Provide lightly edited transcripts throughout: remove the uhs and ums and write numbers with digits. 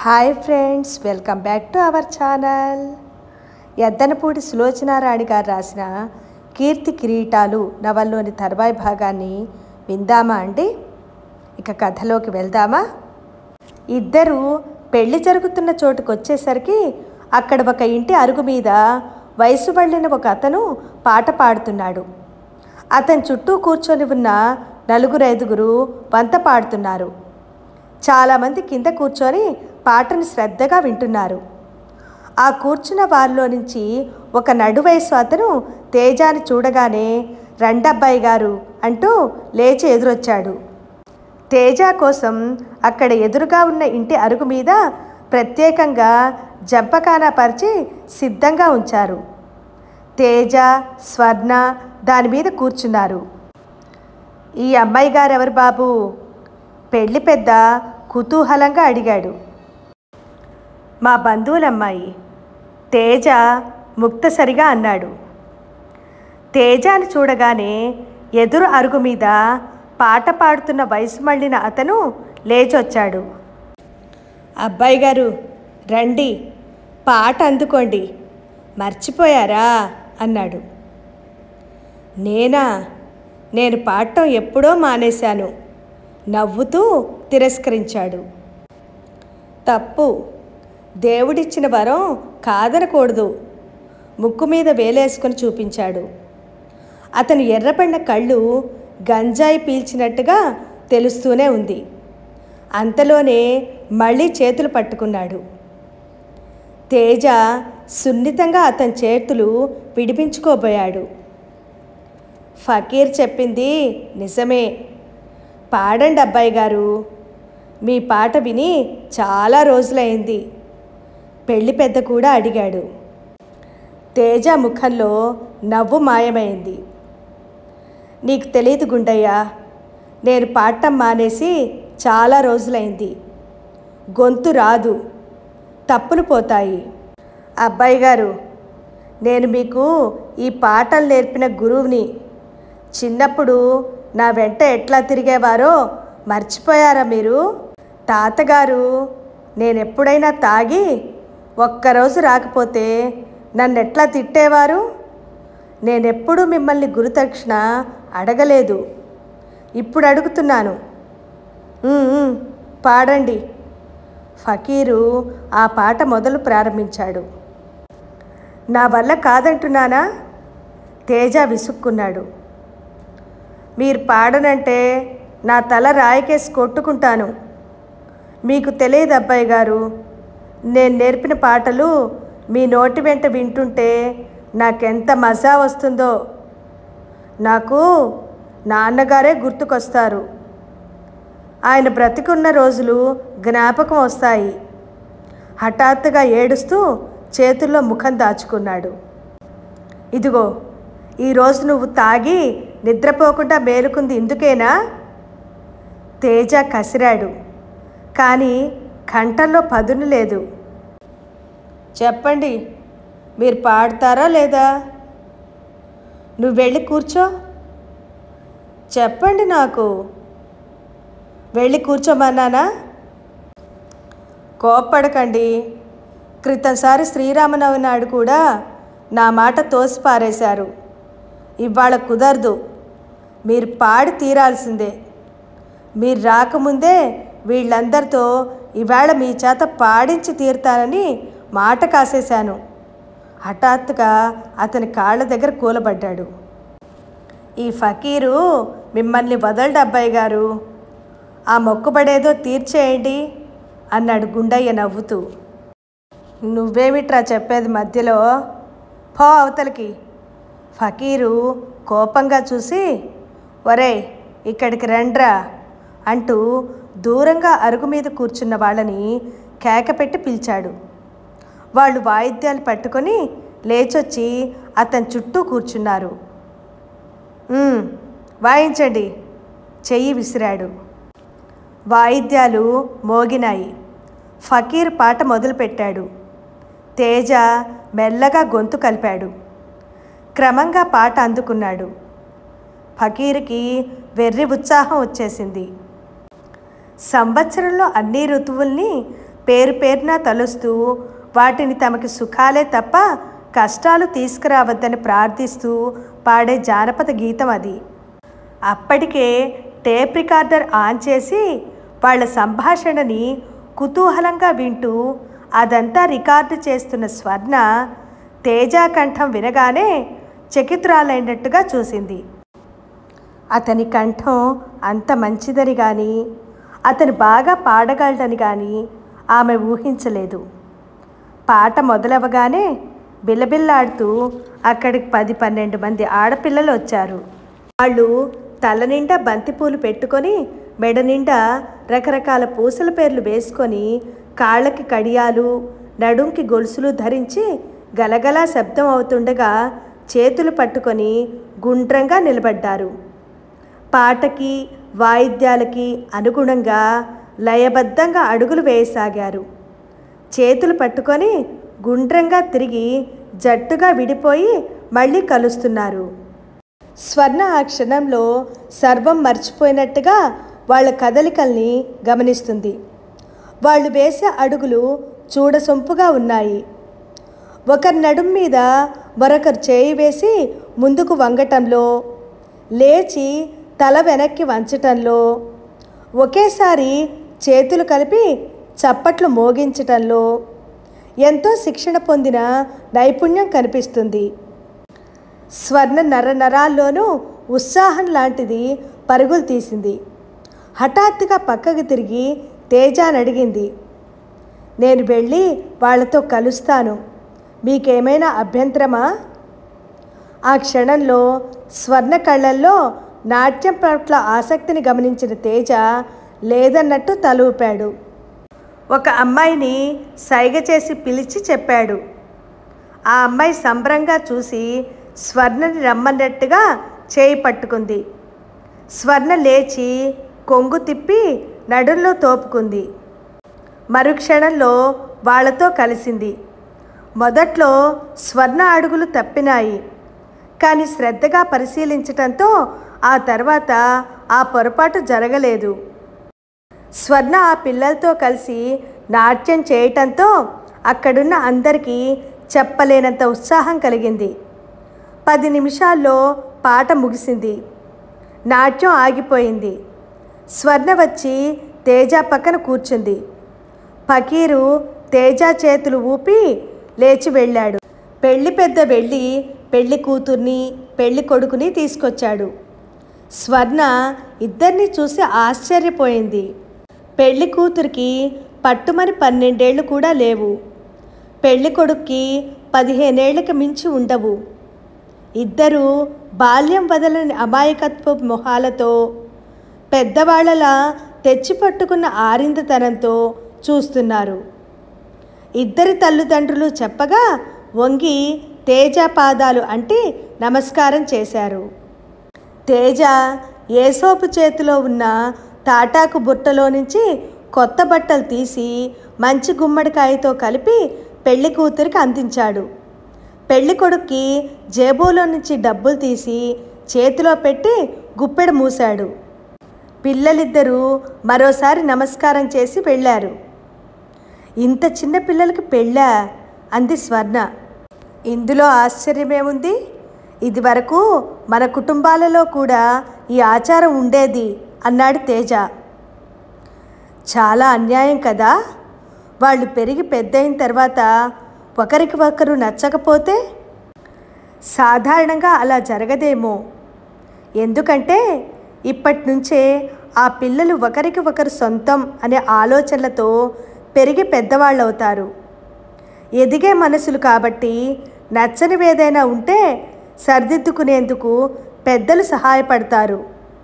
Hi friends, welcome back to our channel. Yeddanapudi Sulochanarani గారు రాసిన కీర్తి కిరీటాలు నవల్లోని తర్వాయి భాగాన్ని విందామా అండి? ఇక కథలోకి వెళ్దామా? ఇద్దరు పెళ్లి జరుగుతున్న చోటుకు వచ్చేసరికి అక్కడ ఒక ఇంటి అరుగు మీద వయసు పడిన ఒక అతను పాట పాడుతున్నాడు. అతని చుట్టూ కూర్చొని ఉన్న నలుగురు ఐదుగురు వంత పాడుతున్నారు. చాలామంది కింద కూర్చొని పాటను శ్రద్ధగా వింటున్నారు. ఆ కూర్చున్న వారిలో నుంచి ఒక నడువయసు అతను తేజాని చూడగానే రండబ్బాయి గారు అంటూ లేచి ఎదురొచ్చాడు. తేజ కోసం అక్కడ ఎదురుగా ఉన్న ఇంటి అరుగు మీద ప్రత్యేకంగా జంపకానా పరిచి సిద్ధంగా ఉంచారు. తేజ, స్వర్ణ దాని మీద కూర్చున్నారు. ఈ అమ్మాయి గారు ఎవరు బాబు? పెళ్లి పెద్ద కుతూహలంగా అడిగాడు. మా బంధువులమ్మాయి, తేజ ముక్తసరిగా అన్నాడు. తేజాని చూడగానే ఎదురు అరుగు మీద పాట పాడుతున్న వయసు మళ్ళిన అతను లేచొచ్చాడు. అబ్బాయి గారు రండి, పాట అందుకోండి, మర్చిపోయారా అన్నాడు. నేను పాడటం ఎప్పుడో మానేశాను, నవ్వుతూ తిరస్కరించాడు. తప్పు, దేవుడిచ్చిన వరం కాదనకూడదు, ముక్కు మీద వేలేసుకొని చూపించాడు. అతను ఎర్రబడిన కళ్ళు గంజాయి పీల్చినట్టుగా తెలుస్తూనే ఉంది. అంతలోనే మళ్ళీ చేతులు పట్టుకున్నాడు. తేజ సున్నితంగా అతని చేతులు విడిపించుకోబోయాడు. ఫకీర్ చెప్పింది నిజమే, పాడండి అబ్బాయి గారు, మీ పాట విని చాలా రోజులైంది, పెళ్లి పెద్ద కూడా అడిగాడు. తేజ ముఖంలో నవ్వు మాయమైంది. నీకు తెలియదు గుండయ్య, నేను పాడటం మానేసి చాలా రోజులైంది, గొంతు రాదు, తప్పులు పోతాయి. అబ్బాయి గారు, నేను మీకు ఈ పాటలు నేర్పిన గురువుని. చిన్నప్పుడు నా వెంట ఎట్లా తిరిగేవారో మర్చిపోయారా మీరు? తాతగారు నేనెప్పుడైనా తాగి ఒక్కరోజు రాకపోతే నన్ను ఎట్లా తిట్టేవారు? నేనెప్పుడూ మిమ్మల్ని గురుదక్షిణ అడగలేదు, ఇప్పుడు అడుగుతున్నాను. పాడండి. ఫకీరు ఆ పాట మొదలు ప్రారంభించాడు. నా వల్ల కాదంటున్నానా? తేజ విసుక్కున్నాడు. మీరు పాడనంటే నా తల రాయికేసి కొట్టుకుంటాను. మీకు తెలియదు అబ్బాయి గారు, నేను నేర్పిన పాటలు మీ నోటి వెంట వింటుంటే నాకెంత మజా వస్తుందో. నాకు నాన్నగారే గుర్తుకొస్తారు. ఆయన బ్రతికున్న రోజులు జ్ఞాపకం వస్తాయి. హఠాత్తుగా ఏడుస్తూ చేతుల్లో ముఖం దాచుకున్నాడు. ఇదిగో, ఈరోజు నువ్వు తాగి నిద్రపోకుండా మేలుకుంది ఇందుకేనా? తేజ కసిరాడు, కానీ కంఠంలో పదును లేదు. చెప్పండి, మీరు పాడతారా లేదా? నువ్వు వెళ్ళి కూర్చో. చెప్పండి, నాకు వెళ్ళి కూర్చోమన్నానా? కోప్పడకండి, క్రితంసారి శ్రీరామనవమి నాడు కూడా నా మాట తోసి పారేశారు. ఇవాళ కుదరదు, మీరు పాడి తీరాల్సిందే. మీరు రాకముందే వీళ్ళందరితో ఇవాళ మీ చేత పాడించి తీరుతానని మాట కాసేశాను. హఠాత్తుగా అతని కాళ్ళ దగ్గర కూలబడ్డాడు. ఈ ఫకీరు మిమ్మల్ని వదలడు అబ్బాయి గారు, ఆ మొక్కుబడేదో తీర్చేయండి అన్నాడు గుండయ్య నవ్వుతూ. నువ్వేమిట్రా చెప్పేది మధ్యలో? పో అవతలికి. ఫకీరు కోపంగా చూసి, ఒరేయ్ ఇక్కడికి రండ్రా అంటూ దూరంగా అరుగు మీద కూర్చున్న వాళ్ళని కేకపెట్టి పిలిచాడు. వాళ్ళు వాయిద్యాలు పట్టుకొని లేచొచ్చి అతని చుట్టూ కూర్చున్నారు. వాయించండి, చెయ్యి విసిరాడు. వాయిద్యాలు మోగినాయి. ఫకీర్ పాట మొదలుపెట్టాడు. తేజ మెల్లగా గొంతు కలిపాడు. క్రమంగా పాట అందుకున్నాడు. ఫకీర్కి వెర్రి ఉత్సాహం వచ్చేసింది. సంవత్సరంలో అన్ని ఋతువుల్ని పేరు పేరున తలుస్తూ వాటిని తమకి సుఖాలే తప్ప కష్టాలు తీసుకురావద్దని ప్రార్థిస్తూ పాడే జానపద గీతం అది. అప్పటికే టేప్ రికార్డర్ ఆన్ చేసి వాళ్ళ సంభాషణని కుతూహలంగా వింటూ అదంతా రికార్డు చేస్తున్న స్వర్ణ తేజ కంఠం వినగానే చకితురాలైనట్టుగా చూసింది. అతని కంఠం అంత మంచిదని కానీ అతను బాగా పాడగలడని కానీ ఆమె ఊహించలేదు. పాట మొదలవగానే బిల్లబిల్లాడుతూ అక్కడికి 10-12 మంది ఆడపిల్లలు వచ్చారు. వాళ్ళు తల నిండా బంతిపూలు పెట్టుకొని మెడ నిండా రకరకాల పూసల పేర్లు వేసుకొని కాళ్ళకి కడియాలు నడుంకి గొలుసులు ధరించి గలగలా శబ్దం అవుతుండగా చేతులు పట్టుకొని గుండ్రంగా నిలబడ్డారు. పాటకి వాయిద్యాలకి అనుగుణంగా లయబద్ధంగా అడుగులు వేయసాగారు. చేతులు పట్టుకొని గుండ్రంగా తిరిగి జట్టుగా విడిపోయి మళ్ళీ కలుస్తున్నారు. స్వర్ణ ఆ క్షణంలో సర్వం మర్చిపోయినట్టుగా వాళ్ళ కదలికల్ని గమనిస్తుంది. వాళ్ళు వేసే అడుగులు చూడసొంపుగా ఉన్నాయి. ఒకరి నడుం మీద మరొకరు చేయి వేసి ముందుకు వంగటంలో, లేచి తల వెనక్కి వంచటంలో, ఒకేసారి చేతులు కలిపి చప్పట్లు మోగించటంలో ఎంతో శిక్షణ పొందిన నైపుణ్యం కనిపిస్తుంది. స్వర్ణ నరాల్లోనూ ఉత్సాహం లాంటిది పరుగులు తీసింది. హఠాత్తుగా పక్కకు తిరిగి తేజాని అడిగింది, నేను వెళ్ళి వాళ్ళతో కలుస్తాను, మీకేమైనా అభ్యంతరమా? ఆ క్షణంలో స్వర్ణ కళ్ళల్లో నాట్యం పట్ల ఆసక్తిని గమనించిన తేజ లేదన్నట్టు తల ఊపాడు. ఒక అమ్మాయిని సైగ చేసి పిలిచి చెప్పాడు. ఆ అమ్మాయి సంబరంగా చూసి స్వర్ణని రమ్మన్నట్టుగా చేయి పట్టుకుంది. స్వర్ణ లేచి కొంగు తిప్పి నడుంలో తోపుకుంది. మరుక్షణంలో వాళ్లతో కలిసింది. మొదట్లో స్వర్ణ అడుగులు తప్పినాయి. కానీ శ్రద్ధగా పరిశీలించటంతో ఆ తర్వాత ఆ పొరపాటు జరగలేదు. స్వర్ణ ఆ పిల్లలతో కలిసి నాట్యం చేయటంతో అక్కడున్న అందరికీ చెప్పలేనంత ఉత్సాహం కలిగింది. 10 నిమిషాల్లో పాట ముగిసింది. నాట్యం ఆగిపోయింది. స్వర్ణ వచ్చి తేజ పక్కన కూర్చుంది. ఫకీరు తేజ చేతులు ఊపి లేచి వెళ్ళాడు. పెళ్లి పెద్ద వెళ్ళి పెళ్లి కూతుర్ని పెళ్లి కొడుకుని తీసుకొచ్చాడు. స్వర్ణ ఇద్దరిని చూసి ఆశ్చర్యపోయింది. పెళ్లి కూతురికి పట్టుమని 12 ఏళ్ళు కూడా లేవు. పెళ్లి కొడుక్కి 15 ఏళ్ళకి మించి ఉండవు. ఇద్దరూ బాల్యం వదలని అమాయకత్వ మొహాలతో పెద్దవాళ్లలా తెచ్చిపట్టుకున్న ఆరిందతనంతో చూస్తున్నారు. ఇద్దరి తల్లిదండ్రులు చెప్పగా వంగి తేజ పాదాలు అంటే నమస్కారం చేశారు. తేజ ఏసోపు చేతిలో ఉన్న తాటాకు బుట్టలో నుంచి కొత్త బట్టలు తీసి మంచి గుమ్మడికాయతో కలిపి పెళ్లి కూతురికి అందించాడు. పెళ్లి కొడుక్కి జేబులో నుంచి డబ్బులు తీసి చేతిలో పెట్టి గుప్పెడు మూశాడు. పిల్లలిద్దరూ మరోసారి నమస్కారం చేసి వెళ్ళారు. ఇంత చిన్న పిల్లలకి పెళ్ళా? అంది స్వర్ణ. ఇందులో ఆశ్చర్యమేముంది? ఇదివరకు మన కుటుంబాలలో కూడా ఈ ఆచారం ఉండేది అన్నాడు తేజ. చాలా అన్యాయం కదా. వాళ్ళు పెరిగి పెద్దయిన తర్వాత ఒకరికి ఒకరు నచ్చకపోతే? సాధారణంగా అలా జరగదేమో. ఎందుకంటే ఇప్పటి నుంచే ఆ పిల్లలు ఒకరికి ఒకరు సొంతం అనే ఆలోచనలతో పెరిగి పెద్దవాళ్ళు అవుతారు. ఎదిగే మనసులు కాబట్టి నచ్చనివేదైనా ఉంటే సర్దిద్దుకునేందుకు పెద్దలు సహాయపడతారు.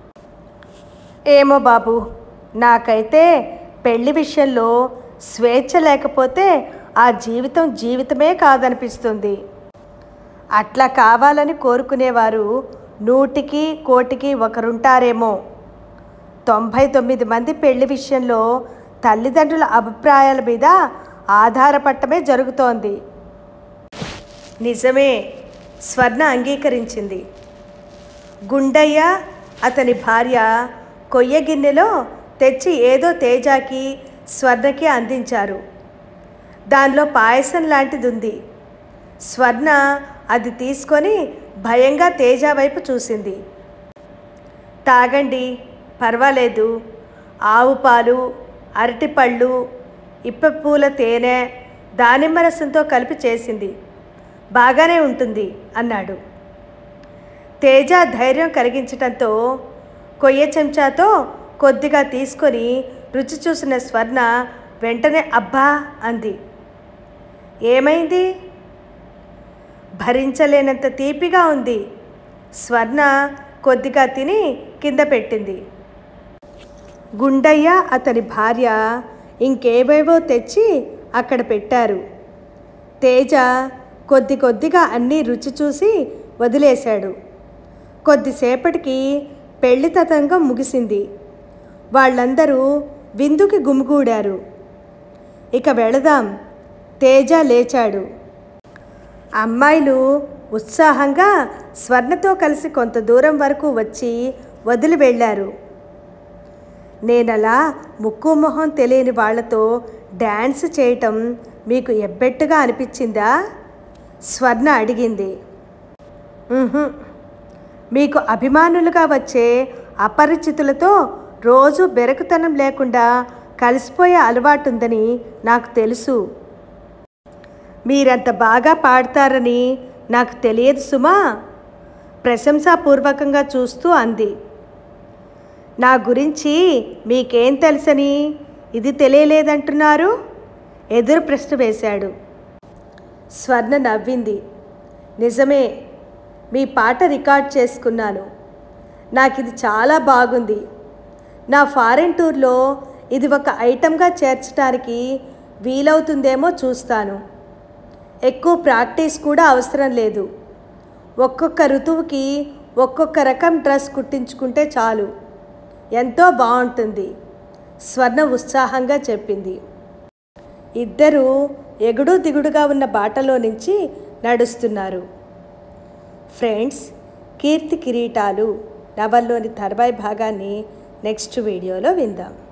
ఏమో బాబు, నాకైతే పెళ్లి విషయంలో స్వేచ్ఛ లేకపోతే ఆ జీవితం జీవితమే కాదనిపిస్తుంది. అట్లా కావాలని కోరుకునేవారు 100కి 1,000కి ఒకరుంటారేమో. 99 మంది పెళ్లి విషయంలో తల్లిదండ్రుల అభిప్రాయాల మీద ఆధారపడటమే జరుగుతోంది. నిజమే, స్వర్ణ అంగీకరించింది. గుండయ్య అతని భార్య కొయ్య గిన్నెలో తెచ్చి ఏదో తేజాకి స్వర్ణకి అందించారు. దానిలో పాయసం లాంటిది ఉంది. స్వర్ణ అది తీసుకొని భయంగా తేజ వైపు చూసింది. తాగండి, పర్వాలేదు. ఆవు పాలు, అరటిపళ్ళు, ఇప్పపూల తేనె, దానిమ్మ రసంతో కలిపి చేసింది, బాగానే ఉంటుంది అన్నాడు. తేజ ధైర్యం కలిగించటంతో కొయ్య చెంచాతో కొద్దిగా తీసుకొని రుచి చూసిన స్వర్ణ వెంటనే అబ్బా అంది. ఏమైంది? భరించలేనంత తీపిగా ఉంది. స్వర్ణ కొద్దిగా తిని కింద పెట్టింది. గుండయ్య అతని భార్య ఇంకేవేవో తెచ్చి అక్కడ పెట్టారు. తేజ కొద్దిగా అన్నీ రుచి చూసి వదిలేశాడు. కొద్దిసేపటికి పెళ్లి తతంగం ముగిసింది. వాళ్ళందరూ విందుకి గుమిగూడారు. ఇక వెళదాం. తేజ లేచాడు. అమ్మాయిలు ఉత్సాహంగా స్వర్ణతో కలిసి కొంత దూరం వరకు వచ్చి వదిలి వెళ్ళారు. నేనలా ముక్కు మొహం తెలియని వాళ్లతో డ్యాన్స్ చేయటం మీకు ఎబ్బెట్టుగా అనిపించిందా? స్వర్ణ అడిగింది. మీకు అభిమానులుగా వచ్చే అపరిచితులతో రోజు బెరకుతనం లేకుండా కలిసిపోయే అలవాటుందని నాకు తెలుసు. మీరంత బాగా పాడతారని నాకు తెలియదు సుమా, ప్రశంసాపూర్వకంగా చూస్తూ అంది. నా గురించి మీకేం తెలుసని ఇది తెలియలేదంటున్నారు? ఎదురు ప్రశ్న వేశాడు. స్వర్ణ నవ్వింది. నిజమే, మీ పాట రికార్డ్ చేసుకున్నాను. నాకు ఇది చాలా బాగుంది. నా ఫారెన్ టూర్లో ఇది ఒక ఐటమ్గా చేర్చడానికి వీలవుతుందేమో చూస్తాను. ఎక్కువ ప్రాక్టీస్ కూడా అవసరం లేదు. ఒక్కొక్క ఋతువుకి ఒక్కొక్క రకం డ్రెస్ కుట్టించుకుంటే చాలు, ఎంతో బాగుంటుంది, స్వర్ణ ఉత్సాహంగా చెప్పింది. ఇద్దరూ ఎగుడు దిగుడుగా ఉన్న బాటలో నుంచి నడుస్తున్నారు. ఫ్రెండ్స్, కీర్తి కిరీటాలు నవల్లోని తర్వాయి భాగాన్ని నెక్స్ట్ వీడియోలో విందాం.